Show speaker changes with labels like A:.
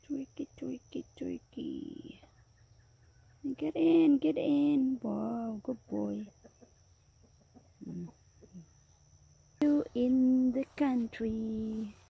A: Tricky, tricky, tricky. Get in, get in. Wow, good boy. You in the country.